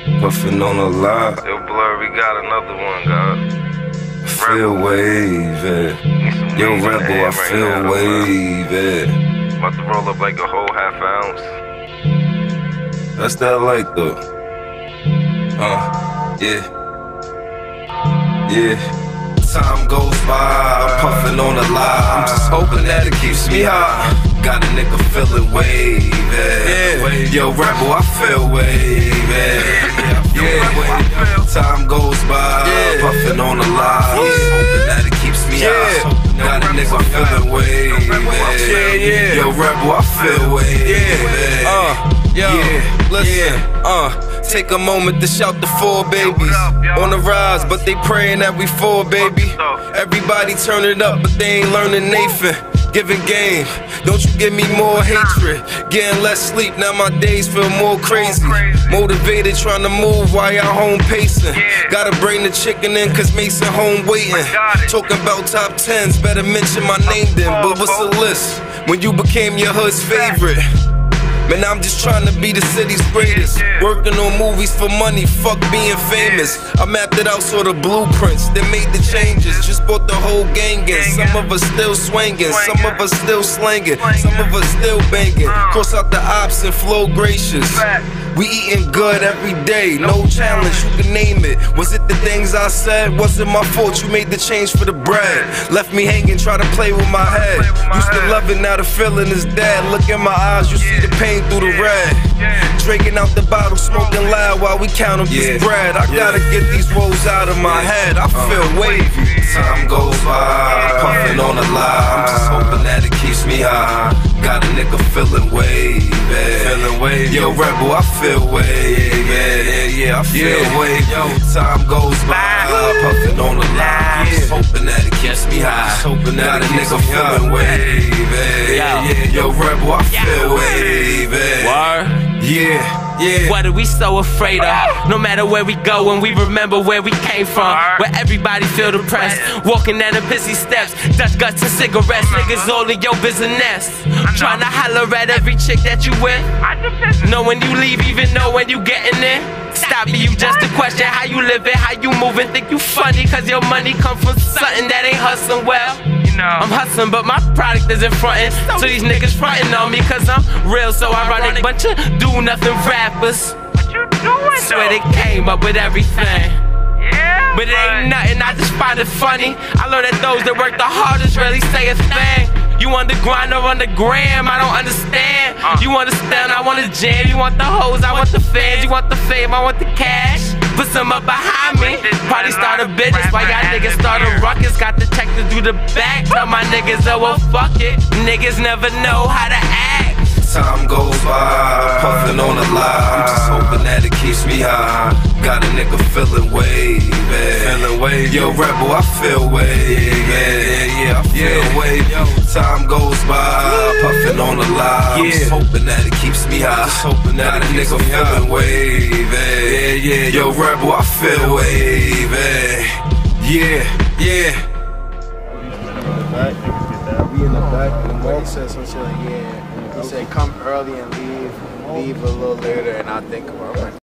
puffin' on a lot. Yo, Blur, we got another one, God. Feel wavy. Yo, Rebel, I feel wavy. About to roll up like a whole half ounce. That's that light though. Yeah. Time goes by, I'm puffin' on a lie. I'm just hoping that it keeps me high. Got a nigga feeling wavy. Yo, Rebel, I feel wavy. Time goes by, puffin' on a lie. I'm just hoping that it keeps me high. Got a nigga feeling wavy. Yo, Rebel, I feel wavy. Listen, take a moment to shout the four babies on the rise, but they praying that we fall, baby. Everybody turn it up, but they ain't learning Nathan. Giving game, don't you give me more hatred. Getting less sleep, now my days feel more crazy. Motivated, trying to move while y'all home pacing. Gotta bring the chicken in, cause Mason home waiting. Talking about top 10s, better mention my name then. But what's the list when you became your hood's favorite? Man, I'm just trying to be the city's greatest. Working on movies for money, fuck being famous. I mapped it out, saw the blueprints, then made the changes. Just bought the whole gang in. Some of us still swinging, some of us still slanging, some of us still banging. Cross out the ops and flow gracious. We eating good every day, no challenge, you can name it. Was it the things I said? Was it my fault you made the change for the bread? Left me hanging, try to play with my head. Used to love it, now the feeling is dead. Look in my eyes, you see the pain through the red. Drinking out the bottle, smoking loud while we count up this bread. I gotta get these woes out of my head, I feel wavy. Time goes by, puffing on a lie. I'm just hoping that it keeps me high. Got a nigga feeling wavy. Yo, Rebel, I feel wavy. I feel wavy. Yo, time goes by, puffing on a lie. I'm just hoping that it keeps me high. Got a nigga feeling wavy. Yo, Rebel, I feel wavy. What are we so afraid of? No matter where we go and we remember where we came from. Where everybody feel depressed, walking down the busy steps, Dutch guts and cigarettes, niggas all in your business. Trying to holler at every chick that you with. Know when you leave, even know when you getting in. Stop me, you just a question, how you living, how you moving. Think you funny cause your money come from something that ain't hustling well. I'm hustling, but my product isn't frontin'. So these niggas frontin' on me cause I'm real, so ironic. Bunch of do-nothing rappers. Swear they came up with everything. But it ain't nothing, I just find it funny. I learned that those that work the hardest really say a thing. You on the grind or on the gram, I don't understand. You understand, I want to jam. You want the hoes, I want the fans. You want the fame, I want the cash. Put some up behind me. Probably start a business while y'all niggas start a ruckus. Got the check to do the back. Tell my niggas, oh well fuck it. Niggas never know how to act. Time goes by, puffin' on a lie. I'm just hoping that it keeps me high. Got a nigga feeling wavy. Yo, Rebel, I feel wavy. I feel wavy. Time goes by, puffin' on a lie. I'm just hoping that it keeps me high. Got a nigga feeling wavy. Yo, Rebel, I feel wavy. We in the back, and Montes said some shit like, he said come early and leave a little later, and I think about it.